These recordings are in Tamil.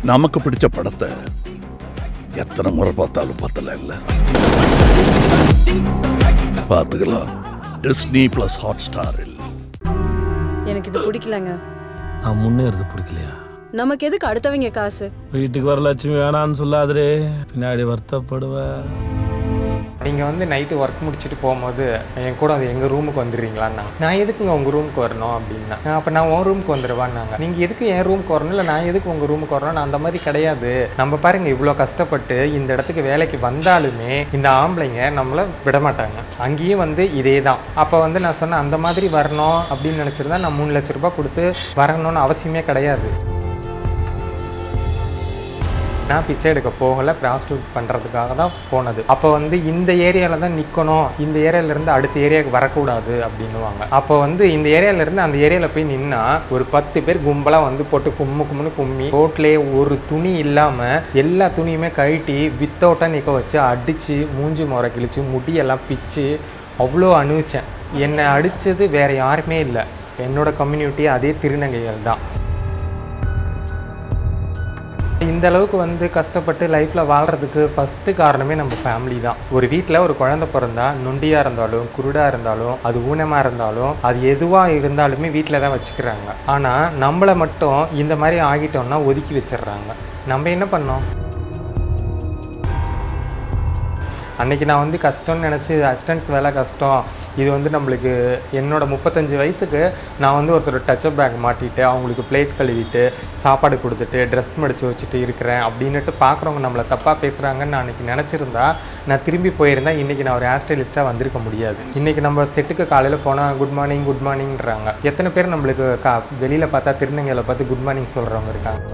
நமக்கு பிடிச்ச படத்தை எத்தனை முறை பார்த்தாலும் பத்தல இல்ல. பார்த்துக்கலாம். டிஸ்னி பிளஸ் ஹாட்ஸ்டாரில். எனக்கு இது பிடிக்கலங்க. நான் முன்னேறது பிடிக்கலையா? நமக்கு எதுக்கு அடுத்தவங்க காசு? வீட்டுக்கு வர லட்சுமி வேணான்னு சொல்லாதே, பின்னாடி வருத்தப்படுவ. நீங்கள் வந்து நைட்டு ஒர்க் முடிச்சுட்டு போகும்போது என் கூட அது எங்கள் ரூமுக்கு வந்துடுறீங்களான்னாங்க. நான் எதுக்குங்க உங்கள் ரூமுக்கு வரணும் அப்படின்னா, அப்போ நான் உன் ரூமுக்கு வந்துடுவான்னாங்க. நீங்கள் எதுக்கு என் ரூமுக்கு வரணும், இல்லை நான் எதுக்கு உங்கள் ரூமுக்கு வரணும்? நான் அந்த மாதிரி கிடையாது. நம்ம பாருங்க, இவ்வளோ கஷ்டப்பட்டு இந்த இடத்துக்கு வேலைக்கு வந்தாலுமே இந்த ஆம்பளைங்க நம்மளை விட மாட்டாங்க. அங்கேயும் வந்து இதே தான். அப்போ வந்து நான் சொன்னேன், அந்த மாதிரி வரணும் அப்படின்னு நினச்சிருந்தா நான் 3 லட்ச ரூபாய் கொடுத்து வரணும்னு அவசியமே கிடையாது. நான் பிச்சை எடுக்க போகலை, ப்ராஸ்டியூட் பண்ணுறதுக்காக தான் போனது. அப்போ வந்து இந்த ஏரியாவில் தான் நிற்கணும், இந்த ஏரியாவிலேருந்து அடுத்த ஏரியாவுக்கு வரக்கூடாது அப்படின்னுவாங்க. அப்போ வந்து இந்த ஏரியாவிலேருந்து அந்த ஏரியாவில் போய் நின்னா ஒரு 10 பேர் கும்பலாக வந்து போட்டு கும்முன்னு கும்மி ரோட்லேயே ஒரு துணி இல்லாமல் எல்லா துணியுமே கழட்டி வித்தவுட்டாக நிற்க வச்சு அடித்து மூஞ்சி முறை கிழிச்சு முடியெல்லாம் பிச்சு அவ்வளோ அனுபவிச்சேன். என்னை அடித்தது வேறு யாருமே இல்லை, என்னோடய கம்யூனிட்டி அதே திருநங்கைகள் தான். இந்த அளவுக்கு வந்து கஷ்டப்பட்டு லைஃப்பில் வாழ்கிறதுக்கு ஃபஸ்ட்டு காரணமே நம்ம ஃபேமிலி தான். ஒரு வீட்டில் ஒரு குழந்தை பிறந்தா நொண்டியாக இருந்தாலும் குருடாக இருந்தாலும் அது ஊனமாக இருந்தாலும் அது எதுவாக இருந்தாலுமே வீட்டில் தான் வச்சுக்கிறாங்க. ஆனால் நம்மளை மட்டும் இந்த மாதிரி ஆகிட்டோம்னா ஒதுக்கி வச்சிடுறாங்க. நம்ம என்ன பண்ணோம்? அன்றைக்கி நான் வந்து கஷ்டம்னு நினச்சி அசிஸ்டன்ஸ் வேலை கஷ்டம், இது வந்து நம்மளுக்கு என்னோடய 35 வயசுக்கு நான் வந்து ஒருத்தர் டச்சப் பேக் மாட்டிட்டு அவங்களுக்கு பிளேட் கழுவிட்டு சாப்பாடு கொடுத்துட்டு ட்ரெஸ் மடித்து வச்சுட்டு இருக்கிறேன் அப்படின்னுட்டு பார்க்குறவங்க நம்மளை தப்பாக பேசுகிறாங்கன்னு நான் அன்றைக்கி நினச்சிருந்தா, நான் திரும்பி போயிருந்தேன் இன்றைக்கி நான் ஒரு ஹேர் ஸ்டைலிஸ்ட்டாக வந்திருக்க முடியாது. இன்றைக்கி நம்ம செட்டுக்கு காலையில் போனால் குட் மார்னிங்ன்றாங்க. எத்தனை பேர் நம்மளுக்கு வெளியில் பார்த்தா திருநங்கையில் பார்த்து குட் மார்னிங் சொல்கிறவங்க இருக்காங்க?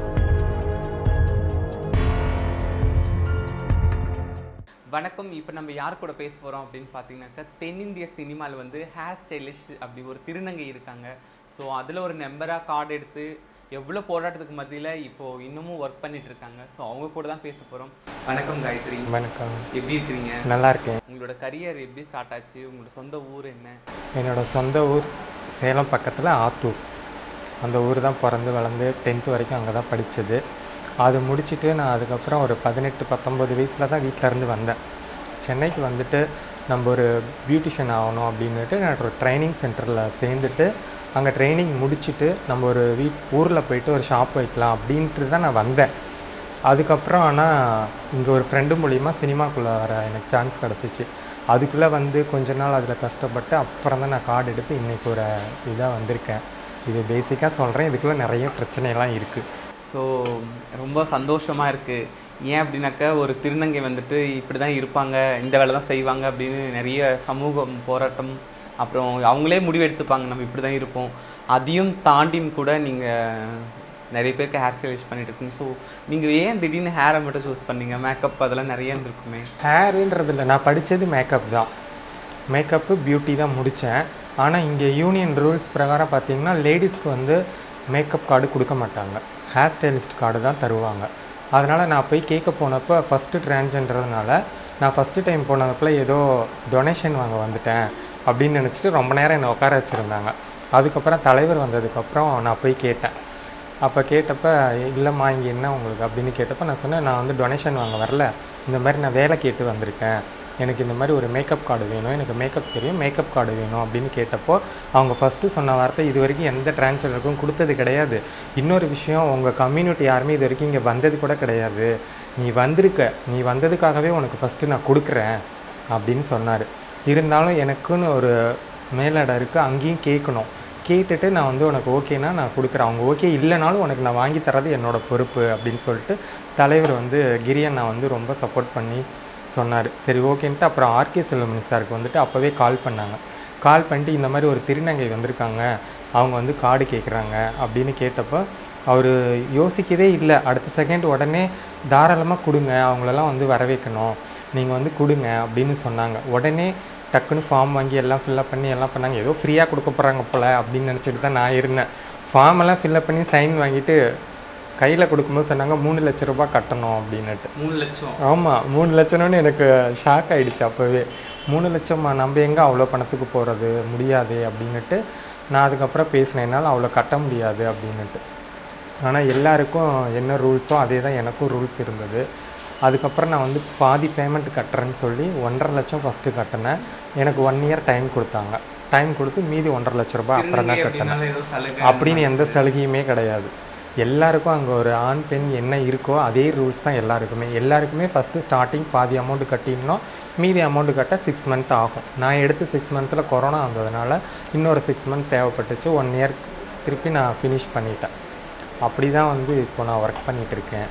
வணக்கம். இப்போ நம்ம யார் கூட பேச போகிறோம் அப்படின்னு பார்த்தீங்கன்னாக்கா, தென்னிந்திய சினிமாவில் வந்து ஹேர் ஸ்டைலிஸ்ட் அப்படி ஒரு திருநங்கை இருக்காங்க. ஸோ அதில் ஒரு நம்பராக கார்டு எடுத்து எவ்வளோ போராட்டத்துக்கு மத்தியில் இப்போது இன்னமும் ஒர்க் பண்ணிட்டு இருக்காங்க. ஸோ அவங்க கூட தான் பேச போகிறோம். வணக்கம் காயத்ரி. வணக்கம். எப்படி இருக்கிறீங்க? நல்லா இருக்கேன். உங்களோட கரியர் எப்படி ஸ்டார்ட் ஆச்சு? உங்களோட சொந்த ஊர் என்ன? என்னோடய சொந்த ஊர் சேலம் பக்கத்தில் ஆத்தூர். அந்த ஊர் தான் பிறந்து வளர்ந்து 10th வரைக்கும் அங்கே தான் படித்தது. அது முடிச்சுட்டு நான் அதுக்கப்புறம் ஒரு 18-19 வயசில் தான் வீட்டிலேருந்து வந்தேன். சென்னைக்கு வந்துட்டு நம்ம ஒரு பியூட்டிஷியன் ஆகணும் அப்படின்னுட்டு நான் ஒரு ட்ரைனிங் சென்டரில் சேர்ந்துட்டு அங்கே ட்ரைனிங் முடிச்சுட்டு நம்ம ஒரு ஊரில் போயிட்டு ஒரு ஷாப் வைக்கலாம் அப்படின்ட்டு தான் நான் வந்தேன். அதுக்கப்புறம் ஆனால் இங்கே ஒரு ஃப்ரெண்டு மூலிமா சினிமாக்குள்ளே வர எனக்கு சான்ஸ் கிடச்சிச்சு. அதுக்குள்ளே வந்து கொஞ்ச நாள் அதில் கஷ்டப்பட்டு அப்புறம் தான் நான் கார்டு எடுத்து இன்றைக்கி ஒரு இதாக வந்திருக்கேன். இது பேசிக்காக சொல்கிறேன், இதுக்குள்ளே நிறைய பிரச்சனைலாம் இருக்குது. ஸோ ரொம்ப சந்தோஷமாக இருக்குது. ஏன் அப்படின்னாக்கா, ஒரு திருநங்கை வந்துட்டு இப்படி தான் இருப்பாங்க, இந்த வேலை தான் செய்வாங்க அப்படின்னு நிறைய சமூகம் போராட்டம், அப்புறம் அவங்களே முடிவு எடுத்துப்பாங்க நம்ம இப்படி தான் இருப்போம். அதையும் தாண்டியும் கூட நீங்கள் நிறைய பேருக்கு ஹேர் ஸ்டைலிஷ் பண்ணிட்டு இருக்கீங்க. ஸோ நீங்கள் ஏன் திடீர்னு ஹேரை மட்டும் சூஸ் பண்ணீங்க? மேக்கப் அதெல்லாம் நிறைய இருந்திருக்குமே. ஹேருன்றது இல்லை, நான் படித்தது மேக்கப் தான். மேக்கப்பு பியூட்டி தான் முடித்தேன். ஆனால் இங்கே யூனியன் ரூல்ஸ் பிரகாரம் பார்த்திங்கன்னா லேடிஸ்க்கு வந்து மேக்கப் கார்டு கொடுக்க மாட்டாங்க, ஹேர் ஸ்டைலிஸ்ட் கார்டு தான் தருவாங்க. அதனால் நான் போய் கேட்க போனப்போ ஃபஸ்ட்டு டிரான்ஸ்ஜெண்டர்னால நான் ஃபஸ்ட்டு டைம் போனப்போ ஏதோ டொனேஷன் வாங்க வந்துட்டேன் அப்படின்னு நினச்சிட்டு ரொம்ப நேரம் என்னை உட்கார வச்சுருந்தாங்க. அதுக்கப்புறம் தலைவர் வந்ததுக்கப்புறம் நான் போய் கேட்டேன். அப்போ கேட்டப்போ, இல்லைம்மா இங்கே என்ன உங்களுக்கு அப்படின்னு கேட்டப்போ நான் சொன்னேன், நான் வந்து டொனேஷன் வாங்க வரல, இந்த மாதிரி நான் வேலை கேட்டு வந்திருக்கேன், எனக்கு இந்த மாதிரி ஒரு மேக்கப் கார்டு வேணும், எனக்கு மேக்கப் தெரியும், மேக்கப் கார்டு வேணும் அப்படின்னு கேட்டப்போ அவங்க ஃபஸ்ட்டு சொன்ன வார்த்தை, இது வரைக்கும் எந்த டிரான்ஸ்ஜெண்டருக்கும் கொடுத்தது கிடையாது. இன்னொரு விஷயம், உங்கள் கம்யூனிட்டி யாருமே இது வரைக்கும் இங்கே வந்தது கூட கிடையாது, நீ வந்திருக்க, நீ வந்ததுக்காகவே உனக்கு ஃபஸ்ட்டு நான் கொடுக்குறேன் அப்படின்னு சொன்னார். இருந்தாலும் எனக்குன்னு ஒரு மேலிடம் இருக்குது, அங்கேயும் கேட்கணும். கேட்டுட்டு நான் வந்து உனக்கு ஓகேனா நான் கொடுக்குறேன், அவங்க ஓகே இல்லைனாலும் உனக்கு நான் வாங்கி தரது என்னோடய பொறுப்பு அப்படின்னு சொல்லிட்டு தலைவர் வந்து கிரியண்ணா வந்து ரொம்ப சப்போர்ட் பண்ணி சொன்னார். சரி ஓகேன்ட்டு அப்புறம் ஆர்கே செல்வமணி சாருக்கு வந்துட்டு அப்போவே கால் பண்ணாங்க. கால் பண்ணிட்டு இந்த மாதிரி ஒரு திருநங்கை வந்திருக்காங்க, அவங்க வந்து கார்டு கேட்குறாங்க அப்படின்னு கேட்டப்போ அவர் யோசிக்கவே இல்லை. அடுத்த செகண்ட் உடனே தாராளமாக கொடுங்க, அவங்களெல்லாம் வந்து வர வைக்கணும், நீங்கள் வந்து கொடுங்க அப்படின்னு சொன்னாங்க. உடனே டக்குன்னு ஃபார்ம் வாங்கி எல்லாம் ஃபில்லப் பண்ணி எல்லாம் பண்ணாங்க. ஏதோ ஃப்ரீயாக கொடுக்க போகிறாங்க போல் அப்படின்னு நினச்சிட்டு தான் நான் இருந்தேன். ஃபார்மெல்லாம் ஃபில்லப் பண்ணி சைன் வாங்கிட்டு கையில் கொடுக்கும்போது சொன்னாங்க 3 லட்ச ரூபாய் கட்டணும் அப்படின்னுட்டு. 3 லட்சம்? ஆமாம், 3 லட்சம்னு எனக்கு ஷாக் ஆகிடுச்சு அப்போவே. 3 லட்சமா, நம்ம எங்கே அவ்வளோ பணத்துக்கு போகிறது, முடியாது அப்படின்னுட்டு நான் அதுக்கப்புறம் பேசினேன், என்னால் அவ்வளோ கட்ட முடியாது அப்படின்னுட்டு. ஆனால் எல்லாருக்கும் என்ன ரூல்ஸோ அதே தான் எனக்கும் ரூல்ஸ் இருந்தது. அதுக்கப்புறம் நான் வந்து பாதி பேமெண்ட் கட்டுறேன்னு சொல்லி 1.5 லட்சம் ஃபஸ்ட்டு கட்டினேன். எனக்கு 1 இயர் டைம் கொடுத்தாங்க. டைம் கொடுத்து மீதி 1.5 லட்ச ரூபாய் அப்புறம் தான் கட்டினேன். அப்படின்னு எந்த சலுகையுமே கிடையாது. எல்லாருக்கும் அங்கே ஒரு ஆண் பெண் என்ன இருக்கோ அதே ரூல்ஸ் தான் எல்லாருக்குமே ஃபஸ்ட்டு ஸ்டார்டிங் பாதி அமௌண்ட் கட்டிடணும், மீதி அமௌண்ட்டு கட்ட 6 மந்த் ஆகும். நான் எடுத்து 6 மந்த்தில் கொரோனா வந்ததுனால இன்னொரு 6 மந்த் தேவைப்பட்டுச்சு. 1 இயர் திருப்பி நான் ஃபினிஷ் பண்ணிட்டேன். அப்படி தான் வந்து இப்போ நான் ஒர்க் பண்ணிகிட்ருக்கேன்.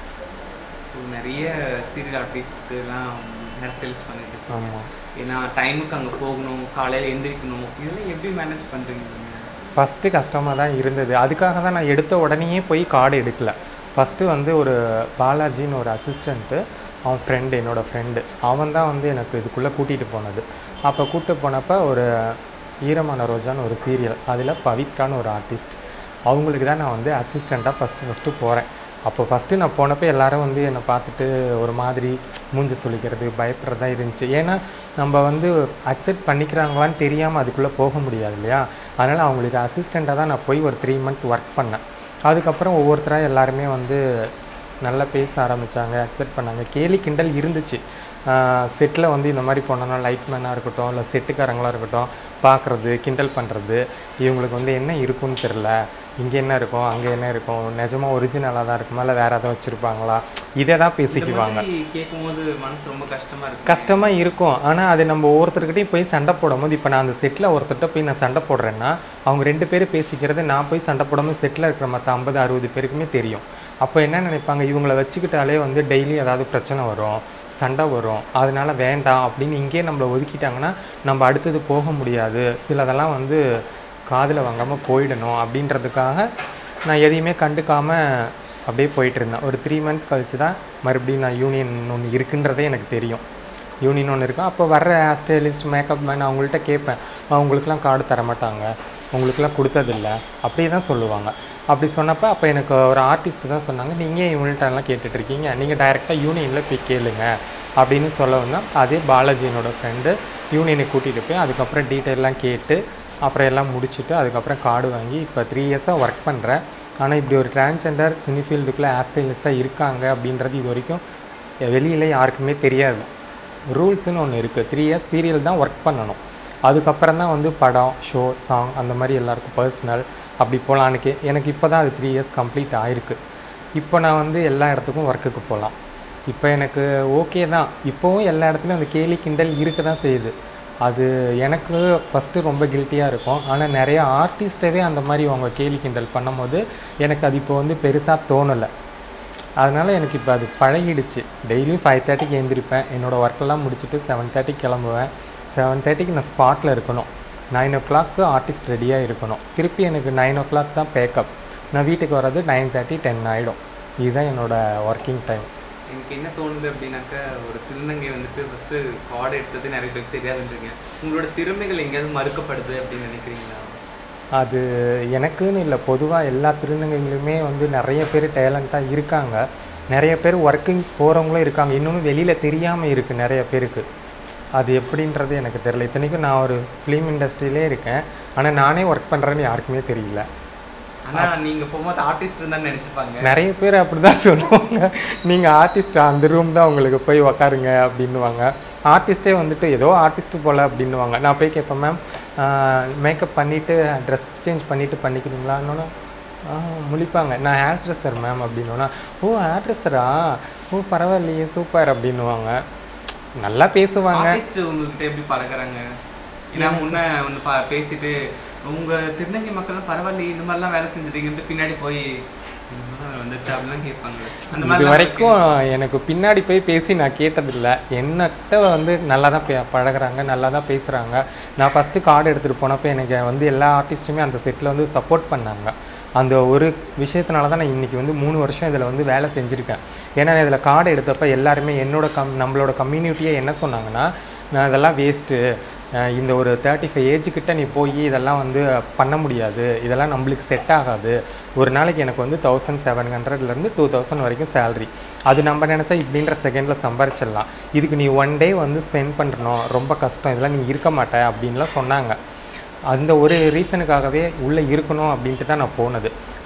ஸோ நிறைய சீரியல் ஆர்டிஸ்ட்டுலாம் ஹேர் ஸ்டைலிஸ்ட் பண்ணிட்டு இருக்கேன். ஆமாம், ஏன்னா டைமுக்கு அங்கே போகணும், காலையில் எந்திரிக்கணும், இதெல்லாம் எப்படி மேனேஜ் பண்ணுறீங்க? ஃபஸ்ட்டு கஷ்டமாக தான் இருந்தது. அதுக்காக தான் நான் எடுத்த உடனேயே போய் கார்டு எடுக்கல. ஃபஸ்ட்டு வந்து ஒரு பாலாஜின்னு ஒரு அசிஸ்டண்ட்டு, அவன் ஃப்ரெண்டு, என்னோடய ஃப்ரெண்டு, அவன் தான் வந்து எனக்கு இதுக்குள்ளே கூட்டிகிட்டு போனது. அப்போ கூப்பிட்டு போனப்போ ஒரு ஈரமான ரோஜான்னு ஒரு சீரியல், அதில் பவித்ரான்னு ஒரு ஆர்டிஸ்ட், அவங்களுக்கு தான் நான் வந்து அசிஸ்டண்ட்டாக ஃபஸ்ட்டு போகிறேன். அப்போ ஃபஸ்ட்டு நான் போனப்போ எல்லோரும் வந்து என்னை பார்த்துட்டு ஒரு மாதிரி மூஞ்சி சொல்லிக்கிறது, பயப்படுறதா இருந்துச்சு. ஏன்னா நம்ம வந்து அக்செப்ட் பண்ணிக்கிறாங்களான்னு தெரியாமல் அதுக்குள்ளே போக முடியாது இல்லையா. அதனால் அவங்களுக்கு அசிஸ்டண்ட்டாக தான் நான் போய் ஒரு 3 மந்த் ஒர்க் பண்ணேன். அதுக்கப்புறம் ஒவ்வொருத்தராக எல்லாருமே வந்து நல்லா பேச ஆரம்பித்தாங்க, அக்செப்ட் பண்ணாங்க. கேலி கிண்டல் இருந்துச்சு. செட்டில் வந்து இந்த மாதிரி போனோன்னா லைட்மேனாக இருக்கட்டும், இல்லை செட்டுக்காரங்களாக இருக்கட்டும், பார்க்குறது, கிண்டல் பண்ணுறது, இவங்களுக்கு வந்து என்ன இருக்குன்னு தெரில, இங்கே என்ன இருக்கும், அங்கே என்ன இருக்கும், நிஜமாக ஒரிஜினலாக தான் இருக்குமா, இல்லை வேறு எதாவது வச்சுருப்பாங்களா, இதை தான் பேசிக்குவாங்க. கேட்கும்போது மனசு ரொம்ப கஷ்டமாக இருக்கும். ஆனால் அது நம்ம ஒவ்வொருத்தர்கிட்டையும் போய் சண்டை போடும்போது, இப்போ நான் அந்த செட்டில் ஒருத்தர்கிட்ட போய் நான் சண்டை போடுறேன்னா அவங்க 2 பேரும் பேசிக்கிறது நான் போய் சண்டை போடாமல் செட்டில் இருக்கிற மற்ற 50-60 பேருக்குமே தெரியும். அப்போ என்ன நினைப்பாங்க, இவங்கள வச்சுக்கிட்டாலே வந்து டெய்லி ஏதாவது பிரச்சனை வரும், சண்டை வரும், அதனால் வேண்டாம் அப்படின்னு இங்கே நம்மளை ஒதுக்கிட்டாங்கன்னா நம்ம அடுத்தது போக முடியாது, சிலதெல்லாம் வந்து காதில் வாங்காமல் போயிடணும் அப்படின்றதுக்காக நான் எதையுமே கண்டுக்காமல் அப்படியே போயிட்டு இருந்தேன். ஒரு 3 மந்த் கழிச்சு தான் மறுபடியும் நான் யூனியன் ஒன்று இருக்குன்றதே எனக்கு தெரியும். யூனியன் ஒன்று இருக்கும். அப்போ வர்ற ஹேர் ஸ்டைலிஸ்ட், மேக்கப் மேன் அவங்கள்ட்ட கேட்பேன், அவங்களுக்குலாம் கார்டு தரமாட்டாங்க, உங்களுக்குலாம் கொடுத்ததில்ல அப்படி தான் சொல்லுவாங்க. அப்படி சொன்னப்போ அப்போ எனக்கு ஒரு ஆர்டிஸ்ட் தான் சொன்னாங்க, நீங்கள் யூனிட்டெல்லாம் கேட்டுட்ருக்கீங்க, நீங்கள் டைரெக்டாக யூனியனில் போய் கேளுங்க அப்படின்னு சொல்ல வந்தால், அதே பாலாஜி என்னோடய ஃப்ரெண்டு யூனியனை கூட்டிகிட்டு போய் அதுக்கப்புறம் டீட்டெயிலெலாம் கேட்டு அப்புறம் எல்லாம் முடிச்சுட்டு அதுக்கப்புறம் கார்டு வாங்கி இப்போ 3 இயர்ஸாக ஒர்க் பண்ணுறேன். ஆனால் இப்படி ஒரு டிரான்ஸ்ஜெண்டர் சினிஃபீல்டுக்குள்ளே ஹேர் ஸ்டைலிஸ்ட்டாக இருக்காங்க அப்படின்றது இது வரைக்கும் வெளியில் யாருக்குமே தெரியாது. ரூல்ஸுன்னு ஒன்று இருக்குது. 3 இயர்ஸ் சீரியல் தான் ஒர்க் பண்ணணும். அதுக்கப்புறம் தான் வந்து படம், ஷோ, சாங் அந்த மாதிரி எல்லாருக்கும் பர்சனல் அப்படி போகலான்னு எனக்கு இப்போ தான் அது 3 இயர்ஸ் கம்ப்ளீட் ஆகிருக்கு. இப்போ நான் வந்து எல்லா இடத்துக்கும் ஒர்க்குக்கு போகலாம். இப்போ எனக்கு ஓகே தான். இப்போவும் எல்லா இடத்துலையும் அந்த கேலி கிண்டல் இருக்க தான் செய்யுது. அது எனக்கு ஃபஸ்ட்டு ரொம்ப கில்ட்டியாக இருக்கும். ஆனால் நிறையா ஆர்டிஸ்ட்டவே அந்த மாதிரி அவங்க கேலி கிண்டல் பண்ணும்போது எனக்கு அது இப்போ வந்து பெருசாக தோணலை. அதனால் எனக்கு இப்போ அது பழகிடுச்சு. டெய்லியும் 5:30க்கு எழுந்திரிப்பேன். என்னோடய ஒர்க்கெல்லாம் முடிச்சுட்டு 7:30க்கு கிளம்புவேன். 7:30க்கு நான் ஸ்பாட்டில் இருக்கணும். 9 o'clock ஆர்டிஸ்ட் ரெடியாக இருக்கணும். திருப்பி எனக்கு 9 o'clock தான் பேக்கப். நான் வீட்டுக்கு வர்றது 9:30, 10 ஆகிடும். இதுதான் என்னோடய ஒர்க்கிங் டைம். எனக்கு என்ன தோணுது அப்படின்னாக்கா, ஒரு திருநங்கை வந்துட்டு ஃபஸ்ட்டு கார்டு எடுத்தது நிறைய பேருக்கு தெரியாதுன்றீங்க. உங்களோட திறமைகள் எங்கேயாவது மறுக்கப்படுது அப்படின்னு நினைக்கிறீங்களா? அது எனக்குன்னு இல்லை, பொதுவாக எல்லா திருநங்கைகளுமே வந்து நிறைய பேர் டேலண்ட்டாக இருக்காங்க. நிறைய பேர் ஒர்க்கிங் போகிறவங்களும் இருக்காங்க. இன்னொன்று வெளியில் தெரியாமல் இருக்குது நிறைய பேருக்கு. அது எப்படின்றது எனக்கு தெரியல. இத்தனைக்கும் நான் ஒரு ஃபிலிம் இண்டஸ்ட்ரியிலே இருக்கேன். ஆனால் நானே ஒர்க் பண்ணுறேன்னு யாருக்குமே தெரியல. ஆனால் நீங்கள் போகும்போது ஆர்டிஸ்ட் இருந்தால் நினச்சிப்பாங்க. நிறைய பேர் அப்படி தான் சொல்லுவாங்க, நீங்கள் ஆர்டிஸ்ட்டா, அந்த ரூம் தான் உங்களுக்கு போய் உக்காருங்க அப்படின்னுவாங்க. ஆர்டிஸ்ட்டே வந்துட்டு ஏதோ ஆர்டிஸ்ட்டு போல் அப்படின்னுவாங்க. நான் போய் கேட்பேன், மேம் மேக்கப் பண்ணிவிட்டு ட்ரெஸ் சேஞ்ச் பண்ணிவிட்டு பண்ணிக்கிறீங்களான்னு முழிப்பாங்க. நான் ஹேர் ட்ரெஸ்ஸர் மேம் அப்படின்னோன்னா, ஓ ஹேர் ட்ரெஸ்ஸரா, ஓ பரவாயில்லையே சூப்பர் அப்படின்னுவாங்க. நல்லா பேசுவாங்க. உங்கள்கிட்ட எப்படி பழகுறாங்க? ஏன்னா முன்னே வந்து பேசிட்டு உங்கள் திருநங்கை மக்கள்லாம் பரவாயில்லையே இந்த மாதிரிலாம் வேலை செஞ்சுட்டீங்கன்ட்டு பின்னாடி போய் வந்துச்சு அப்படிலாம் கேட்பாங்க. அந்த மாதிரி இது வரைக்கும் எனக்கு பின்னாடி போய் பேசி நான் கேட்டதில்லை. என்னகிட்ட வந்து நல்லா தான் பழகுறாங்க, நல்லா தான் பேசுகிறாங்க. நான் ஃபஸ்ட்டு கார்டு எடுத்துகிட்டு போனப்போ எனக்கு வந்து எல்லா ஆர்டிஸ்ட்டுமே அந்த செட்டில் வந்து சப்போர்ட் பண்ணாங்க. அந்த ஒரு விஷயத்தினால தான் நான் இன்றைக்கி வந்து 3 வருஷம் இதில் வந்து வேலை செஞ்சுருக்கேன். ஏன்னா இதில் கார்டு எடுத்தப்போ எல்லாருமே நம்மளோட கம்யூனிட்டியே என்ன சொன்னாங்கன்னா, நான் இதெல்லாம் வேஸ்ட்டு, இந்த ஒரு 35 ஏஜுக்கிட்ட நீ போய் இதெல்லாம் வந்து பண்ண முடியாது, இதெல்லாம் நம்மளுக்கு செட் ஆகாது. ஒரு நாளைக்கு எனக்கு வந்து 1700லேருந்து 2000 வரைக்கும் சேல்ரி. அது நம்ம நினச்சா இப்படின்ற செகண்டில் சம்பாரிச்சிடலாம். இதுக்கு நீ 1 டே வந்து ஸ்பெண்ட் பண்ணணும், ரொம்ப கஷ்டம், இதெல்லாம் நீ இருக்க மாட்டே அப்படின்லாம் சொன்னாங்க. அந்த ஒரு ரீசனுக்காகவே உள்ளே இருக்கணும் அப்படின்ட்டு தான் நான் போனது.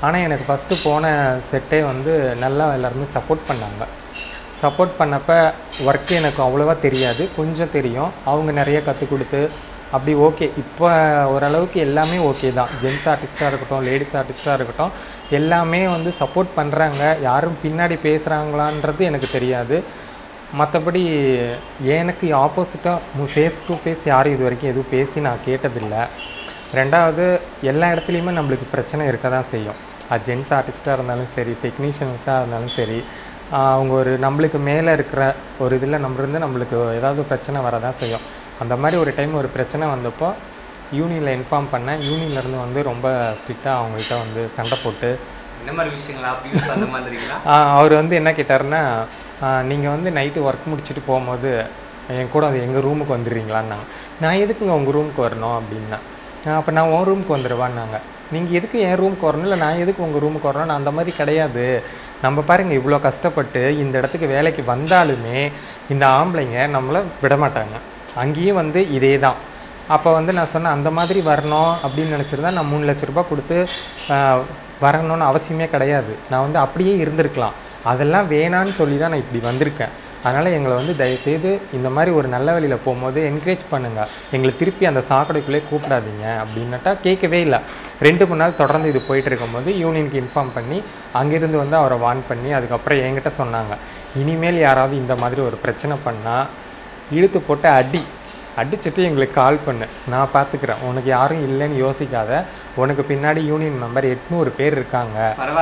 ஆனால் எனக்கு ஃபஸ்ட்டு போன செட்டே வந்து நல்லா எல்லாருமே சப்போர்ட் பண்ணாங்க. சப்போர்ட் பண்ணப்போ ஒர்க்கு எனக்கு அவ்வளோவா தெரியாது, கொஞ்சம் தெரியும். அவங்க நிறைய கற்றுக் கொடுத்து அப்படி ஓகே. இப்போ ஓரளவுக்கு எல்லாமே ஓகே தான். ஜென்ஸ் ஆர்டிஸ்ட்டாக இருக்கட்டும், லேடிஸ் ஆர்டிஸ்ட்டாக இருக்கட்டும், எல்லாமே வந்து சப்போர்ட் பண்ணுறாங்க. யாரும் பின்னாடி பேசுகிறாங்களான்றது எனக்கு தெரியாது. மற்றபடி எனக்கு ஆப்போசிட்டாக ஃபேஸ் டு ஃபேஸ் யாரும் இது வரைக்கும் எதுவும் பேசி நான் கேட்டதில்லை. ரெண்டாவது, எல்லா இடத்துலையுமே நம்மளுக்கு பிரச்சனை இருக்க தான் செய்யும். அது ஜென்ஸ் ஆர்டிஸ்ட்டாக இருந்தாலும் சரி, டெக்னீஷியன்ஸாக இருந்தாலும் சரி, அவங்க ஒரு நம்மளுக்கு மேலே இருக்கிற ஒரு இதில் நம்மளுக்கு ஏதாவது பிரச்சனை வரதான் செய்யும். அந்த மாதிரி ஒரு டைம் ஒரு பிரச்சனை வந்தப்போ யூனியனில் இன்ஃபார்ம் பண்ணேன். யூனியன்லேருந்து வந்து ரொம்ப ஸ்ட்ரிக்டாக அவங்கள்ட்ட வந்து சண்டை போட்டு என்ன மாதிரி விஷயங்களா அப்படின்னு அந்த மாதிரிங்களா அவர் வந்து என்ன கேட்டாருன்னா, நீங்கள் வந்து நைட்டு ஒர்க் முடிச்சுட்டு போகும்போது என் கூட அது எங்கள் ரூமுக்கு வந்துடுறீங்களான்னாங்க. நான் எதுக்குங்க உங்கள் ரூமுக்கு வரணும் அப்படின்னா, அப்போ நான் உன் ரூமுக்கு வந்துடுவான்னாங்க. நீங்கள் எதுக்கு என் ரூமுக்கு வரணும், இல்லை நான் எதுக்கு உங்கள் ரூமுக்கு வரணும்? நான் அந்த மாதிரி கிடையாது. நம்ம பாருங்கள், இவ்வளோ கஷ்டப்பட்டு இந்த இடத்துக்கு வேலைக்கு வந்தாலுமே இந்த ஆம்பளைங்க நம்மளை விடமாட்டாங்க. அங்கேயும் வந்து இதே தான். அப்போ வந்து நான் சொன்னேன், அந்த மாதிரி வரணும் அப்படின்னு நினச்சிருந்தா நான் 3 லட்ச ரூபா கொடுத்து வரணும்னு அவசியமே கிடையாது. நான் வந்து அப்படியே இருந்திருக்கலாம். அதெல்லாம் வேணான்னு சொல்லி தான் நான் இப்படி வந்திருக்கேன். அதனால் எங்களை வந்து தயவுசெய்து இந்த மாதிரி ஒரு நல்ல வழியில் போகும்போது என்கரேஜ் பண்ணுங்கள், எங்களை திருப்பி அந்த சாக்கடைக்குள்ளே கூப்பிடாதீங்க அப்படின்னாட்டா கேட்கவே இல்லை. 2-3 நாள் தொடர்ந்து இது போயிட்டு இருக்கும்போது யூனியனுக்கு இன்ஃபார்ம் பண்ணி அங்கேருந்து வந்து அவரை வார்ன் பண்ணி அதுக்கப்புறம் என்கிட்ட சொன்னாங்க, இனிமேல் யாராவது இந்த மாதிரி ஒரு பிரச்சனை பண்ணால் இழுத்து போட்டு அடிச்சுட்டு எங்களுக்கு கால் பண்ணு, நான் பார்த்துக்கிறேன், உனக்கு யாரும் இல்லைன்னு யோசிக்காத, உனக்கு பின்னாடி யூனியன் மெம்பர் 800 பேர் இருக்காங்க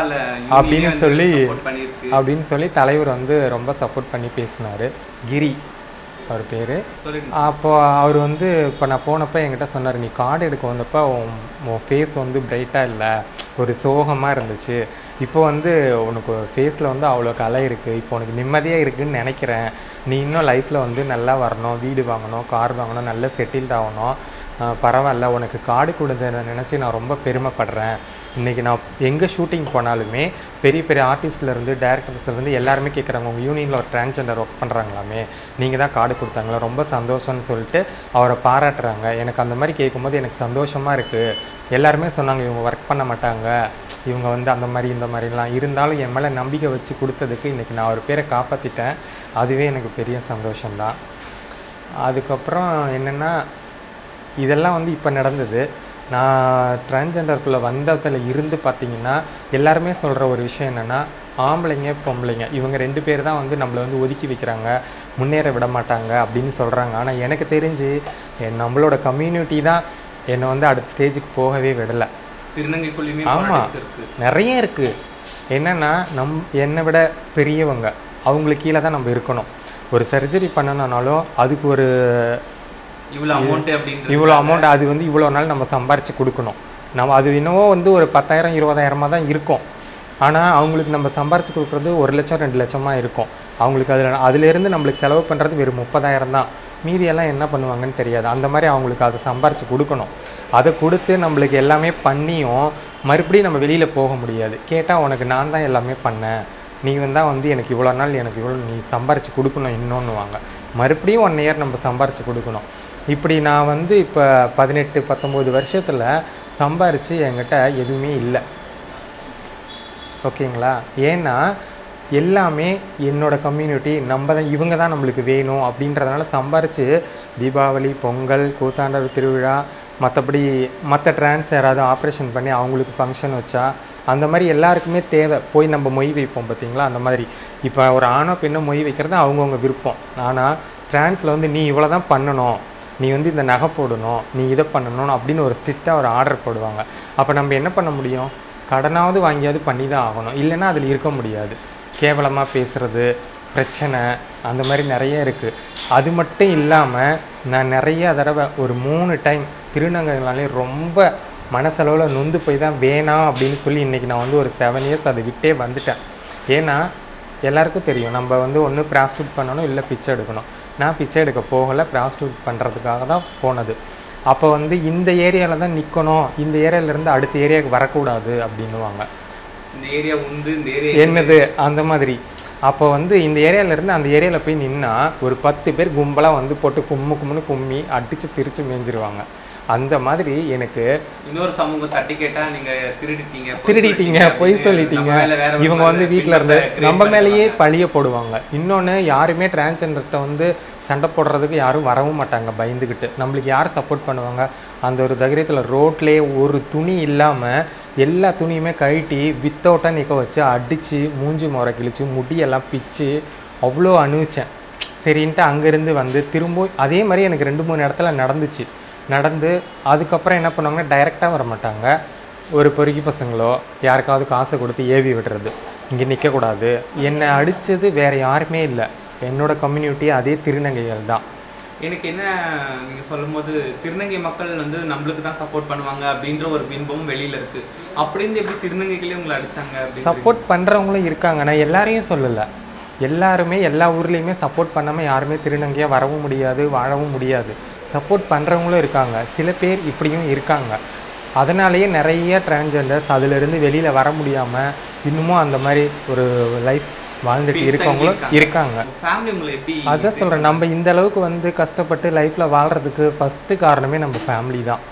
அப்படின்னு சொல்லி தலைவர் வந்து ரொம்ப சப்போர்ட் பண்ணி பேசினார். கிரி அவர் பேர். அப்போது அவர் வந்து இப்போ நான் போனப்போ என்கிட்ட சொன்னார், நீ கார்டு எடுக்க வந்தப்போ உன் ஃபேஸ் வந்து பிரைட்டாக இல்லை, ஒரு சோகமாக இருந்துச்சு. இப்போ வந்து உனக்கு ஃபேஸில் வந்து அவ்வளோ கலை இருக்குது, இப்போ உனக்கு நிம்மதியாக இருக்குதுன்னு நினைக்கிறேன். நீ இன்னும் லைஃப்பில் வந்து நல்லா வரணும், வீடு வாங்கணும், கார் வாங்கணும், நல்லா செட்டில்ட் ஆகணும். பரவாயில்ல, உனக்கு கார்டு கொடுத்ததை நினச்சி நான் ரொம்ப பெருமைப்படுறேன். இன்றைக்கி நான் எங்கே ஷூட்டிங் போனாலுமே பெரிய பெரிய ஆர்டிஸ்ட்லேருந்து டேரக்டர்ஸ்லேருந்து எல்லாருமே கேட்குறாங்க, உங்கள் யூனியனில் ஒரு டிரான்ஸ்ஜெண்டர் ஒர்க் பண்ணுறாங்களாமே, நீங்கள் தான் கார்டு கொடுத்தாங்களா, ரொம்ப சந்தோஷம்னு சொல்லிட்டு அவரை பாராட்டுறாங்க. எனக்கு அந்த மாதிரி கேட்கும்போது எனக்கு சந்தோஷமாக இருக்குது. எல்லாருமே சொன்னாங்க, இவங்க ஒர்க் பண்ண மாட்டாங்க, இவங்க வந்து அந்த மாதிரி இந்த மாதிரிலாம் இருந்தாலும் என் மேலே நம்பிக்கை வச்சு கொடுத்ததுக்கு இன்றைக்கி நான் ஒரு பேரை காப்பாற்றிட்டேன். அதுவே எனக்கு பெரிய சந்தோஷம்தான். அதுக்கப்புறம் என்னென்னா, இதெல்லாம் வந்து இப்போ நடந்தது. நான் டிரான்ஸ்ஜெண்டருக்குள்ளே வந்ததில் இருந்து பார்த்திங்கன்னா எல்லாருமே சொல்கிற ஒரு விஷயம் என்னென்னா, ஆம்பளைங்க பொம்பளைங்க இவங்க 2 பேர் தான் வந்து நம்மளை வந்து ஒதுக்கி வைக்கிறாங்க, முன்னேற விட மாட்டாங்க அப்படின்னு சொல்கிறாங்க. ஆனால் எனக்கு தெரிஞ்சு நம்மளோட கம்யூனிட்டி தான் என்னை வந்து அடுத்த ஸ்டேஜுக்கு போகவே விடலை. ஆமாம், நிறைய இருக்குது. என்னென்னா, என்னை விட பெரியவங்க அவங்களுக்கு கீழே தான் நம்ம இருக்கணும். ஒரு சர்ஜரி பண்ணணுன்னாலும் அதுக்கு ஒரு இவ்வளோ அமௌண்ட், அது வந்து இவ்வளோ நாள் நம்ம சம்பாரித்து கொடுக்கணும். நம்ம அது என்னவோ வந்து ஒரு 10,000 20,000 தான் இருக்கும். ஆனால் அவங்களுக்கு நம்ம சம்பாரித்து கொடுக்குறது 1 லட்சம் 2 லட்சமாக இருக்கும். அவங்களுக்கு அதுலேருந்து நம்மளுக்கு செலவு பண்ணுறது வெறும் 30,000 தான். மீதியெல்லாம் என்ன பண்ணுவாங்கன்னு தெரியாது. அந்த மாதிரி அவங்களுக்கு அதை சம்பாரித்து கொடுக்கணும். அதை கொடுத்து நம்மளுக்கு எல்லாமே பண்ணியும் மறுபடியும் நம்ம வெளியில் போக முடியாது. கேட்டால் உனக்கு நான் தான் எல்லாமே பண்ணேன், நீ வந்தால் வந்து எனக்கு இவ்வளோ நாள் எனக்கு இவ்வளோ நீ சம்பாரித்து கொடுக்கணும் இன்னொன்று வாங்க, மறுபடியும் 1 இயர் நம்ம சம்பாரித்து கொடுக்கணும். இப்படி நான் வந்து இப்போ 18-19 வருஷத்தில் சம்பாரித்து என்கிட்ட எதுவுமே இல்லை. ஓகேங்களா? ஏன்னா எல்லாமே என்னோடய கம்யூனிட்டி நம்ம தான், இவங்க தான் நம்மளுக்கு வேணும் அப்படின்றதுனால சம்பாரித்து தீபாவளி, பொங்கல், கூத்தாண்டவர் திருவிழா, மற்றபடி மற்ற டிரான்ஸ் யாராவது ஆப்ரேஷன் பண்ணி அவங்களுக்கு ஃபங்க்ஷன் வச்சா அந்த மாதிரி எல்லாருக்குமே தேவை. போய் நம்ம மொய் வைப்போம் பார்த்தீங்களா, அந்த மாதிரி. இப்போ ஒரு ஆணோ பெண்ணோ மொய் வைக்கிறது அவங்கவுங்க விருப்பம். ஆனால் டிரான்ஸில் வந்து நீ இவ்வளோ தான் பண்ணணும், நீ வந்து இந்த நகை போடணும், நீ இதை பண்ணணும் அப்படின்னு ஒரு ஸ்ட்ரிக்டாக ஒரு ஆர்டர் போடுவாங்க. அப்போ நம்ம என்ன பண்ண முடியும்? கடனாவது வாங்கியாவது பண்ணி தான் ஆகணும், இல்லைன்னா அதில் இருக்க முடியாது. கேவலமாக பேசுகிறது, பிரச்சனை, அந்த மாதிரி நிறைய இருக்குது. அது மட்டும் இல்லாமல் நான் நிறைய தடவை ஒரு 3 டைம் திருநங்கைனாலே ரொம்ப மனசளவில் நொந்து போய் தான் வேணாம் அப்படின்னு சொல்லி இன்றைக்கி நான் வந்து ஒரு 7 இயர்ஸ் அதை விட்டே வந்துட்டேன். ஏன்னா எல்லாருக்கும் தெரியும், நம்ம வந்து ஒன்று ப்ராஸ்டியூட் பண்ணணும், இல்லை பிச்சை எடுக்கணும். நான் பிச்சை எடுக்க போகலை, ப்ராஸ்டியூட் பண்ணுறதுக்காக தான் போனது. அப்போ வந்து இந்த ஏரியாவில் தான் நிற்கணும், இந்த ஏரியாவிலேருந்து அடுத்த ஏரியாவுக்கு வரக்கூடாது அப்படின்னுவாங்க. இந்த ஏரியா உண்டு, இந்த ஏரியா என்னது அந்த மாதிரி. அப்போ வந்து இந்த ஏரியாவிலேருந்து அந்த ஏரியாவில் போய் நின்னா ஒரு 10 பேர் கும்பலாக வந்து போட்டு கும்முன்னு கும்மி அடித்து பிரித்து மேய்ஞ்சிருவாங்க. அந்த மாதிரி எனக்கு இன்னொரு சமூகம் தட்டி கேட்டா நீங்க திருடிட்டீங்க பொய் சொல்லிட்டீங்க, இவங்க வந்து வீட்டில் இருந்து நம்ம மேலேயே பழிய போடுவாங்க. இன்னொன்று, யாருமே டிரான்ஸ்ஜெண்டர்கிட்ட வந்து சண்டை போடுறதுக்கு யாரும் வரவும் மாட்டாங்க பயந்துக்கிட்டு. நம்மளுக்கு யார் சப்போர்ட் பண்ணுவாங்க? அந்த ஒரு தைரியத்தில் ரோட்லேயே ஒரு துணி இல்லாமல் எல்லா துணியுமே கழட்டி வித்தவுட்டாக நிற்க வச்சு அடித்து மூஞ்சி முறை கிழிச்சு முடியெல்லாம் பிச்சு அவ்வளோ அனுபவிச்சேன். சரின்ட்டு அங்கேருந்து வந்து திரும்ப அதே மாதிரி எனக்கு 2-3 இடத்துல நடந்து அதுக்கப்புறம் என்ன பண்ணுவாங்கன்னா டைரெக்டாக வர மாட்டாங்க. ஒரு பொறுக்கி பசங்களோ யாருக்காவது காசை கொடுத்து ஏவி விடுறது, இங்கே நிற்கக்கூடாது. என்னை அடித்தது வேறு யாருமே இல்லை, என்னோட கம்யூனிட்டி அதே திருநங்கைகள் தான். எனக்கு என்ன நீங்கள் சொல்லும் போது திருநங்கை மக்கள் வந்து நம்மளுக்கு தான் சப்போர்ட் பண்ணுவாங்க அப்படின்ற ஒரு பின்பமும் வெளியில் இருக்குது. அப்படின்னு எப்படி திருநங்கைகளே உங்களை அடித்தாங்க? சப்போர்ட் பண்ணுறவங்களும் இருக்காங்க, நான் எல்லாரையும் சொல்லலை. எல்லாருமே எல்லா ஊர்லேயுமே சப்போர்ட் பண்ணாமல் யாருமே திருநங்கையாக வரவும் முடியாது, வாழவும் முடியாது. சப்போர்ட் பண்ணுறவங்களும் இருக்காங்க, சில பேர் இப்படியும் இருக்காங்க. அதனாலேயே நிறைய டிரான்ஸ்ஜெண்டர்ஸ் அதிலிருந்து வெளியில் வர முடியாமல் இன்னமும் அந்த மாதிரி ஒரு லைஃப் வாழ்ந்துட்டு இருக்கவங்களும் இருக்காங்க. அதான் சொல்கிறேன், நம்ம இந்த அளவுக்கு வந்து கஷ்டப்பட்டு லைஃப்பில் வாழ்கிறதுக்கு ஃபஸ்ட்டு காரணமே நம்ம ஃபேமிலி தான்.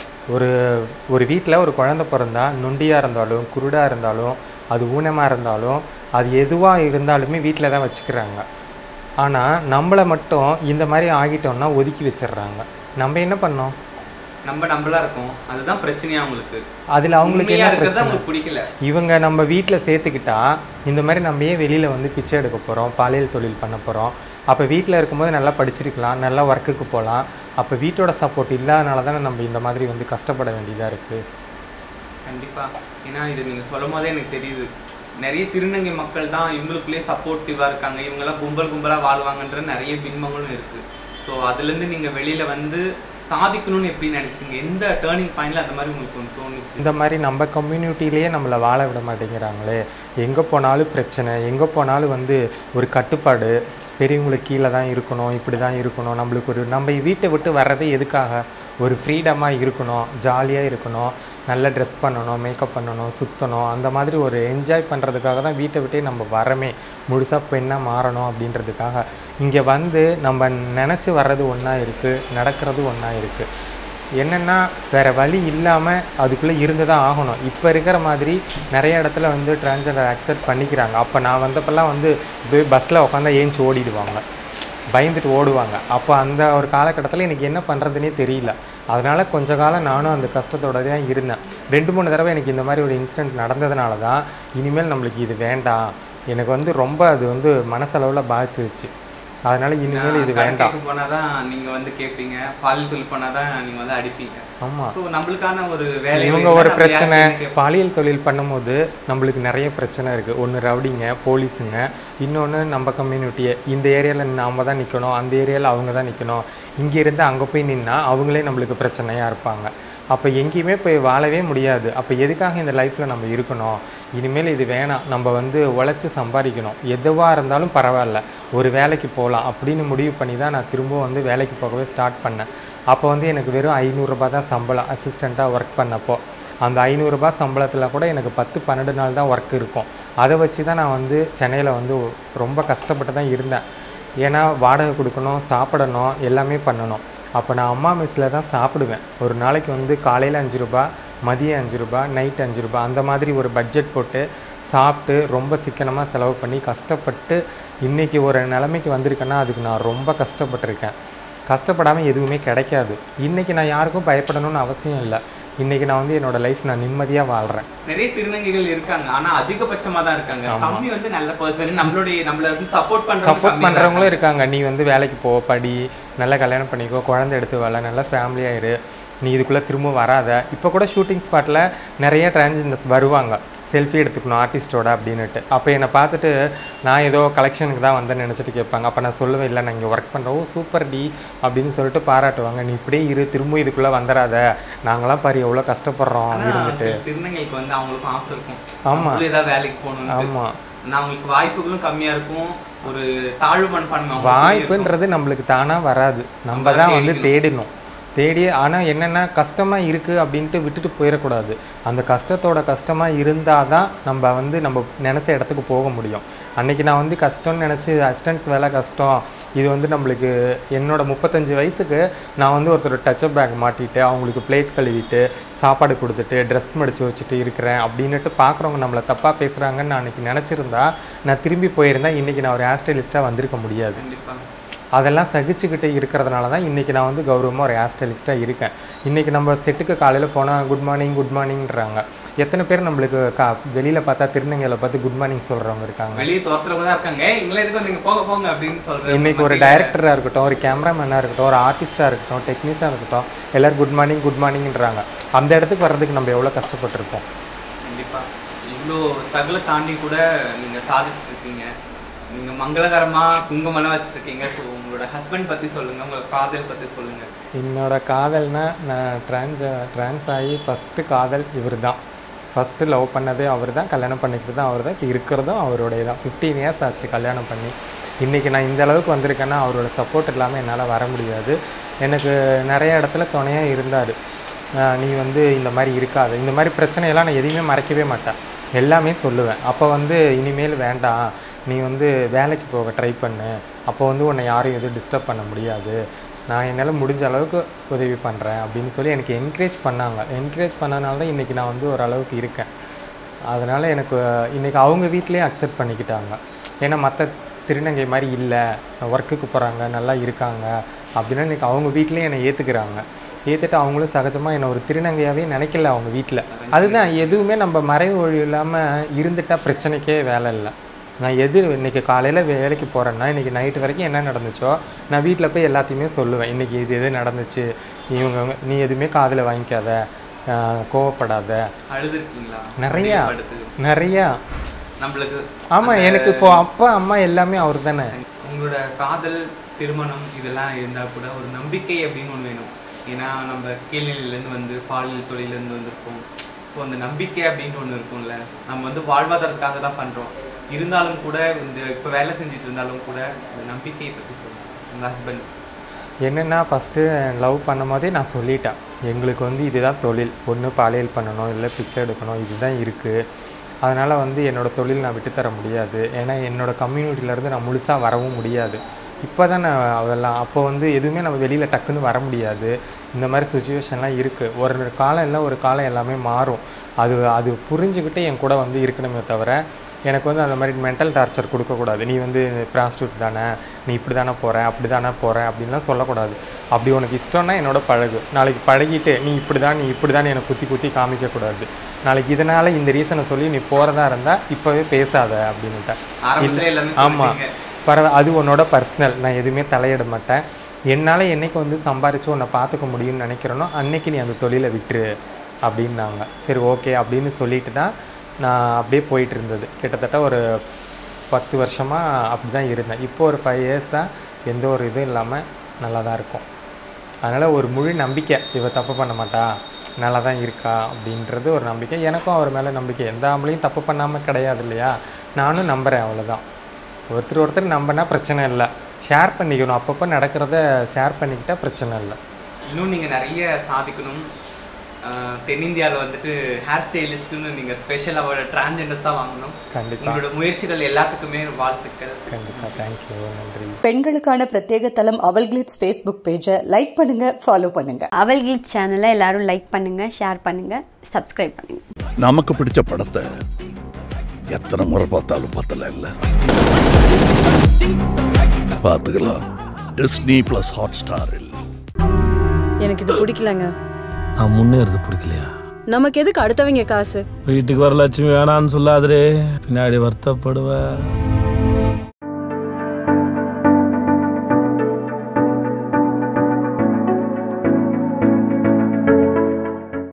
ஒரு வீட்டில் ஒரு குழந்தை பிறந்தா நொண்டியாக இருந்தாலும் குருடாக இருந்தாலும் அது ஊனமாக இருந்தாலும் அது எதுவாக இருந்தாலுமே வீட்டில் தான் வச்சுக்கிறாங்க. ஆனால் நம்மளை மட்டும் இந்த மாதிரி ஆகிட்டோம்னா ஒதுக்கி வச்சிடுறாங்க. நம்ம என்ன பண்ணோம்? நம்மளா இருக்கோம், அதுதான் பிரச்சனையா அவங்களுக்கு. அதில் அவங்களுக்கு என்ன பிரச்சனை? பிடிக்கல. இவங்க நம்ம வீட்டில் சேர்த்துக்கிட்டா இந்த மாதிரி நம்ம ஏன் வெளியில் வந்து பிச்சை எடுக்க போகிறோம், பாலியல் தொழில் பண்ண போகிறோம்? அப்போ வீட்டில் இருக்கும்போது நல்லா படிச்சிருக்கலாம், நல்லா ஒர்க்குக்கு போகலாம். அப்போ வீட்டோட சப்போர்ட் இல்லாதனால தானே நம்ம இந்த மாதிரி வந்து கஷ்டப்பட வேண்டியதாக இருக்குது. கண்டிப்பாக. ஏன்னா இது நீங்கள் சொல்லும் போதே எனக்கு தெரியுது, நிறைய திருநங்கை மக்கள் தான் இவங்களுக்குள்ளேயே சப்போர்ட்டிவாக இருக்காங்க. இவங்கெல்லாம் கும்பலாக வாழ்வாங்கன்ற நிறைய பின்பங்களும் இருக்குது. ஸோ அதுலேருந்து நீங்கள் வெளியில் வந்து சாதிக்கணும்னு எப்படி நினச்சிங்க? எந்த டேர்னிங் பாயிண்டில் அந்த மாதிரி உங்களுக்கு ஒன்று தோணுச்சு? இந்த மாதிரி நம்ம கம்யூனிட்டிலேயே நம்மளை வாழ விட மாட்டேங்கிறாங்களே, எங்கே போனாலும் பிரச்சனை, எங்கே போனாலும் வந்து ஒரு கட்டுப்பாடு, பெரியவங்களுக்கு கீழே தான் இருக்கணும், இப்படி தான் இருக்கணும். நம்மளுக்கு நம்ம வீட்டை விட்டு வர்றதே எதுக்காக? ஒரு ஃப்ரீடமாக இருக்கணும், ஜாலியாக இருக்கணும், நல்ல ட்ரெஸ் பண்ணணும், மேக்கப் பண்ணணும், சுற்றணும், அந்த மாதிரி ஒரு என்ஜாய் பண்ணுறதுக்காக தான் வீட்டை விட்டே நம்ம வரமே, முழுசாக பெண்ணாக மாறணும் அப்படின்றதுக்காக. இங்கே வந்து நம்ம நினச்சி வர்றது ஒன்றா இருக்குது, நடக்கிறது ஒன்றா இருக்குது. என்னென்னா வேறு வழி இல்லாமல் அதுக்குள்ளே இருந்து தான் ஆகணும். இப்போ இருக்கிற மாதிரி நிறைய இடத்துல வந்து டிரான்ஸ்ஜெண்டர் அக்செப்ட் பண்ணிக்கிறாங்க. அப்போ நான் வந்தப்பெல்லாம் வந்து பஸ்ஸில் உட்காந்தா ஏஞ்சி ஓடிடுவாங்க, பயந்துட்டு ஓடுவாங்க. அப்போ அந்த ஒரு காலகட்டத்தில் எனக்கு என்ன பண்ணுறதுனே தெரியல. அதனால் கொஞ்ச காலம் நானும் அந்த கஷ்டத்தோடு தான் இருந்தேன். 2-3 தடவை எனக்கு இந்த மாதிரி ஒரு இன்சிடெண்ட் நடந்ததுனால தான் இனிமேல் நம்மளுக்கு இது வேண்டாம், எனக்கு வந்து ரொம்ப அது வந்து மனசளவில் பாதிச்சிருச்சு. அதனால் இனிமேல் இது வேண்டாம். போனால் தான் நீங்கள் வந்து கேட்பீங்க, பாலியல் தொழில் பண்ணால் தான் நீங்கள் வந்து அடிப்பீங்க. ஆமாம். ஸோ நம்மளுக்கான ஒரு வேலை, இவங்க ஒரு பிரச்சனை. பாலியல் தொழில் பண்ணும்போது நம்மளுக்கு நிறைய பிரச்சனை இருக்குது. ஒன்று ரவுடிங்க, போலீஸுங்க, இன்னொன்று நம்ம கம்யூனிட்டியை. இந்த ஏரியாவில் நாம் தான் நிற்கணும், அந்த ஏரியாவில் அவங்க தான் நிற்கணும். இங்கேருந்து அங்கே போய் நின்னா அவங்களே நம்மளுக்கு பிரச்சனையாக இருப்பாங்க. அப்போ எங்கேயுமே போய் வாழவே முடியாது. அப்போ எதுக்காக இந்த லைஃப்பில் நம்ம இருக்கணும்? இனிமேல் இது வேணாம், நம்ம வந்து உழைச்சி சம்பாதிக்கணும், எதுவாக இருந்தாலும் பரவாயில்ல, ஒரு வேலைக்கு போகலாம் அப்படின்னு முடிவு பண்ணி தான் நான் திரும்பவும் வந்து வேலைக்கு போகவே ஸ்டார்ட் பண்ணேன். அப்போ வந்து எனக்கு வெறும் 500 ரூபா தான் சம்பளம், அசிஸ்டண்ட்டாக ஒர்க் பண்ணப்போ. அந்த 500 ரூபா சம்பளத்தில் கூட எனக்கு 10-12 நாள் தான் ஒர்க் இருக்கும். அதை வச்சு தான் நான் வந்து சென்னையில் வந்து ரொம்ப கஷ்டப்பட்டு தான் இருந்தேன். ஏன்னா வாடகை கொடுக்கணும், சாப்பிடணும், எல்லாமே பண்ணணும். அப்போ நான் அம்மா மெஸ்ஸில் தான் சாப்பிடுவேன். ஒரு நாளைக்கு வந்து காலையில் 5 ரூபா, மதியம் 5 ரூபா, நைட் 5 ரூபா, அந்த மாதிரி ஒரு பட்ஜெட் போட்டு சாப்பிட்டு ரொம்ப சிக்கனமாக செலவு பண்ணி கஷ்டப்பட்டு இன்றைக்கி ஒரு நிலைமைக்கு வந்திருக்கேன்னா அதுக்கு நான் ரொம்ப கஷ்டப்பட்டிருக்கேன். கஷ்டப்படாமல் எதுவுமே கிடைக்காது. இன்றைக்கி நான் யாருக்கும் பயப்படணும்னு அவசியம் இல்லை. இன்றைக்கி நான் வந்து என்னோடய லைஃப் நான் நிம்மதியாக வாழ்கிறேன். நிறைய திருநங்கைகள் இருக்காங்க, ஆனால் அதிகபட்சமாக தான் இருக்காங்க. கம்மி வந்து நல்ல பர்சன், நம்மளை வந்து சப்போர்ட் பண்ணுறவங்களும் இருக்காங்க. நீ வந்து வேலைக்கு போ, படி, நல்லா கல்யாணம் பண்ணிக்கோ, குழந்தை எடுத்து வாழ, நல்லா ஃபேமிலியாகிடு, நீ இதுக்குள்ளே திரும்ப வராத. இப்போ கூட ஷூட்டிங் ஸ்பாட்டில் நிறைய டிரான்ஸ்ஜெண்டர்ஸ் வருவாங்க, செல்ஃபி எடுத்துக்கணும் ஆர்டிஸ்டோட அப்படின்னுட்டு. அப்போ என்னை பார்த்துட்டு நான் ஏதோ கலெக்ஷனுக்கு தான் வந்தேன்னு நினச்சிட்டு கேட்பாங்க. அப்போ நான் சொல்லுவேன், இல்லை நான் இங்கே ஒர்க் பண்ணுறோம், சூப்பர் டி அப்படின்னு சொல்லிட்டு பாராட்டுவாங்க. நீ இப்படியே இரு, திரும்ப இதுக்குள்ளே வந்துடாத, நாங்களாம் பாரு எவ்வளோ கஷ்டப்படுறோம் இருந்துட்டு. திருநங்கைக்கு வந்து அவங்களுக்கும் ஆசை இருக்கும், ஆமாம், ஏதாவது வேலைக்கு போகணும். ஆமாம், அவங்களுக்கு வாய்ப்புகளும் கம்மியாக இருக்கும், ஒரு தாழ்வு மனப்பான்மை. வாய்ப்புன்றது நம்மளுக்கு தானாக வராது, நம்ம தான் வந்து தேடணும். தேடி. ஆனால் என்னென்னா கஷ்டமாக இருக்குது அப்படின்ட்டு விட்டுட்டு போயிடக்கூடாது. அந்த கஷ்டத்தோட கஷ்டமாக இருந்தால் தான் நம்ம வந்து நம்ம நினச்ச இடத்துக்கு போக முடியும். அன்றைக்கி நான் வந்து கஷ்டம்னு நினச்சி அசிஸ்டன்ஸ் வேலை கஷ்டம், இது வந்து நம்மளுக்கு என்னோடய 35 வயசுக்கு நான் வந்து ஒருத்தர் டச்சப் பேக் மாட்டிட்டு அவங்களுக்கு பிளேட் கழுவிட்டு சாப்பாடு கொடுத்துட்டு ட்ரெஸ் மடித்து வச்சுட்டு இருக்கிறேன் அப்படின்னுட்டு பார்க்குறவங்க நம்மளை தப்பாக பேசுகிறாங்கன்னு நான் அன்றைக்கி நினச்சிருந்தா நான் திரும்பி போயிருந்தேன் இன்றைக்கி நான் ஒரு ஹேர் ஸ்டைலிஸ்ட்டாக வந்திருக்க முடியாது. அதெல்லாம் சகிச்சுக்கிட்டு இருக்கிறதுனால தான் இன்றைக்கி நான் வந்து கௌரவமாக ஒரு ஹேர் ஸ்டைலிஸ்ட்டாக இருக்கேன். இன்றைக்கி நம்ம செட்டுக்கு காலையில் போனால் குட் மார்னிங்ன்றாங்க. எத்தனை பேர் நம்மளுக்கு வெளியில் பார்த்தா திருநங்கையில் பார்த்து குட் மார்னிங் சொல்கிறவங்க இருக்காங்க, வெளியே தோற்றவங்க தான் இருக்காங்க. நீங்கள் போங்க அப்படின்னு சொல்கிறேன். இன்றைக்கி ஒரு டைரக்டராக இருக்கட்டும், ஒரு கேமராமேனாக இருக்கட்டும், ஒரு ஆர்டிஸ்ட்டாக இருக்கட்டும், டெக்னீஷியனாக இருக்கட்டும், எல்லோரும் குட் மார்னிங்ன்றாங்க. அந்த இடத்துக்கு வர்றதுக்கு நம்ம எவ்வளோ கஷ்டப்பட்டுருப்போம். கண்டிப்பாக இவ்வளோ ஸ்ட்ரகிளை தாண்டி கூட நீங்கள் சாதிச்சுட்ருக்கீங்க. நீங்கள் மங்களகரமாக குங்குமம்லாம் வச்சுருக்கீங்க. ஸோ உங்களோட ஹஸ்பண்ட் பற்றி சொல்லுங்கள், உங்களோட காதல் பற்றி சொல்லுங்கள். என்னோடய காதல்னால் நான் ட்ரான்ஸ் ஆகி ஃபஸ்ட்டு காதல் இவர் தான். ஃபஸ்ட்டு லவ் பண்ணதே அவர் தான், கல்யாணம் பண்ணிக்கிறது தான் அவர் தான், இப்போ இருக்கிறதும் அவருடைய தான். 15 இயர்ஸ் ஆச்சு கல்யாணம் பண்ணி. இன்றைக்கி நான் இந்த அளவுக்கு வந்திருக்கேன்னா அவரோட சப்போர்ட் இல்லாமல் என்னால் வர முடியாது. எனக்கு நிறைய இடத்துல துணையாக இருந்தார். நீ வந்து இந்த மாதிரி இருக்காது, இந்த மாதிரி பிரச்சனையெல்லாம் நான் எதையுமே மறைக்கவே மாட்டேன், எல்லாமே சொல்லுவேன். அப்போ வந்து இனிமேல் வேண்டாம், நீ வந்து வேலைக்கு போக ட்ரை பண்ணு, அப்போ வந்து உன்னை யாரும் எதுவும் டிஸ்டர்ப் பண்ண முடியாது, நான் என்னால் முடிஞ்ச அளவுக்கு உதவி பண்ணுறேன் அப்படின்னு சொல்லி எனக்கு என்கரேஜ் பண்ணாங்க. என்கரேஜ் பண்ணனால தான் இன்றைக்கி நான் வந்து ஓரளவுக்கு இருக்கேன். அதனால் எனக்கு இன்றைக்கி அவங்க வீட்லேயே அக்செப்ட் பண்ணிக்கிட்டாங்க. ஏன்னா மற்ற திருநங்கை மாதிரி இல்லை, ஒர்க்குக்கு போகிறாங்க, நல்லா இருக்காங்க அப்படின்னா இன்றைக்கி அவங்க வீட்லேயே என்னை ஏற்றுக்கிறாங்க. ஏற்றுட்டு அவங்களும் சகஜமாக என்னை ஒரு திருநங்கையாகவே நினைக்கல அவங்க வீட்டில். அதுதான் எதுவுமே நம்ம மறைவு ஒழி இல்லாமல் இருந்துட்டால் பிரச்சனைக்கே வேலை இல்லை. நான் இன்றைக்கி காலையில் வேலைக்கு போகிறேன்னா இன்றைக்கி நைட்டு வரைக்கும் என்ன நடந்துச்சோ நான் வீட்டில் போய் எல்லாத்தையுமே சொல்லுவேன். இன்றைக்கி எது நடந்துச்சு, நீ எதுவுமே காதில் வாங்கிக்காத, கோவப்படாத. நிறையா நம்மளுக்கு. ஆமாம், எனக்கு இப்போது அப்பா அம்மா எல்லாமே அவர் தானே. உங்களோட காதல் திருமணம் இதெல்லாம் இருந்தால் கூட ஒரு நம்பிக்கை அப்படின்னு ஒன்று வேணும். ஏன்னா நம்ம கீழ்நிலையிலேருந்து வந்து பாலியல் தொழிலேருந்து வந்திருக்கோம். ஸோ அந்த நம்பிக்கை அப்படின்ட்டு ஒன்று இருக்கும்ல, நம்ம வந்து வாழ்வாதாரத்துக்காக தான் பண்ணுறோம். இருந்தாலும் கூட இந்த இப்போ வேலை செஞ்சுட்டு இருந்தாலும் கூட அந்த நம்பிக்கையை பற்றி சொல்லுங்கள். உங்கள் ஹஸ்பண்ட் என்னென்னா ஃபஸ்ட்டு லவ் பண்ணும் போதே நான் சொல்லிட்டேன், எங்களுக்கு வந்து இதுதான் தொழில், ஒன்று பாலியல் பண்ணணும் இல்லை பிச்சை எடுக்கணும், இதுதான் இருக்குது. அதனால் வந்து என்னோடய தொழில் நான் விட்டுத்தர முடியாது. ஏன்னா என்னோடய கம்யூனிட்டியிலேருந்து நான் முழுசாக வரவும் முடியாது. இப்போ தான் நான் அதெல்லாம் அப்போ வந்து எதுவுமே நம்ம வெளியில் டக்குன்னு வர முடியாது. இந்த மாதிரி சுச்சுவேஷன்லாம் இருக்குது. ஒரு காலம் இல்லை ஒரு காலம் எல்லாமே மாறும். அது புரிஞ்சுக்கிட்டு என் கூட வந்து இருக்கணுமே தவிர எனக்கு வந்து அந்த மாதிரி மென்டல் டார்ச்சர் கொடுக்கக்கூடாது. நீ வந்து ப்ராஸ்டியூட் தானே, நீ இப்படி தானே போகிறேன் அப்படி தானே போகிறேன் அப்படின்லாம் சொல்லக்கூடாது. அப்படி உனக்கு இஷ்டம்னா என்னோட பழகு. நாளைக்கு பழகிட்டு நீ இப்படி தான் எனக்கு குத்தி காமிக்கக்கூடாது. நாளைக்கு இதனால் இந்த ரீசனை சொல்லி நீ போகிறதா இருந்தால் இப்போவே பேசாத அப்படின்னுட்டேன். ஆமாம், அது உன்னோட பர்சனல், நான் எதுவுமே தலையிட மாட்டேன். என்னால் என்றைக்கு வந்து சம்பாரித்து உன்னை பார்த்துக்க முடியும்னு நினைக்கிறேனோ அன்னைக்கு நீ அந்த தொழிலை விட்டுரு அப்படின்னாங்க. சரி ஓகே அப்படின்னு சொல்லிட்டு தான் நான் அப்படியே போயிட்டு இருந்தது. கிட்டத்தட்ட ஒரு 10 வருஷமாக அப்படி தான் இருந்தேன். இப்போ ஒரு 5 இயர்ஸ் தான் எந்த ஒரு இதுவும் இல்லாமல் நல்லா தான் இருக்கும். அதனால் ஒரு முழு நம்பிக்கை, இவ தப்பு பண்ண மாட்டா, நல்லா தான் இருக்கா அப்படின்றது ஒரு நம்பிக்கை. எனக்கும் அவர் மேலே நம்பிக்கை. எந்த ஆம்பளையும் தப்பு பண்ணாமல் கிடையாது இல்லையா, நானும் நம்புகிறேன். அவ்வளோதான். ஒருத்தர் நம்பினா பிரச்சனை இல்லை. ஷேர் பண்ணிக்கணும், அப்பப்போ நடக்கிறத ஷேர் பண்ணிக்கிட்டால் பிரச்சனை இல்லை. இன்னும் நீங்கள் நிறைய சாதிக்கணும். தென்னிந்தியாவில் வந்துட்டு ஹேர் ஸ்டைலிஸ்ட்டுன்னு நீங்கள் ஸ்பெஷல் அவார்டு டிரான்ஸ்ஜெண்டர்ஸாக வாங்கணும். கண்டிப்பாக. உங்களோட முயற்சிகள் எல்லாத்துக்குமே வாழ்த்துக்கள். கண்டிப்பாக, தேங்க்யூ, நன்றி. பெண்களுக்கான பிரத்யேக தளம் AvalGlitz ஃபேஸ்புக் பேஜை லைக் பண்ணுங்க, ஃபாலோ பண்ணுங்க. AvalGlitz சேனலை எல்லாரும் லைக் பண்ணுங்க, ஷேர் பண்ணுங்க, சப்ஸ்கிரைப் பண்ணுங்க. நமக்கு பிடிச்ச படத்தை எத்தனை முறை பார்த்தாலும் பத்தல இல்ல, பார்த்துக்கலாம் டிஸ்னி பிளஸ் ஹாட்ஸ்டாரில். எனக்கு இது பிடிக்கலங்க. நான் முன்னேறது பிடிக்கலையா? நமக்கு எதுக்கு அடுத்தவங்க காசு? வீட்டுக்கு வர லட்சுமி வேணான்னு சொல்லாதே, பின்னாடி வருத்தப்படுவேன்.